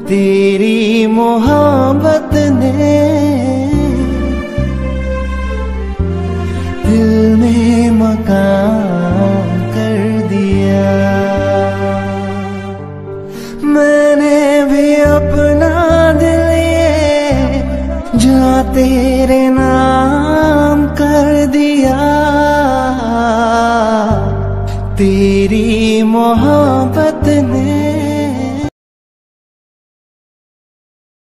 तेरी मोहब्बत ने दिल में मकान कर दिया। मैंने भी अपना दिल ये जा तेरे नाम कर दिया। तेरी मोहब्बत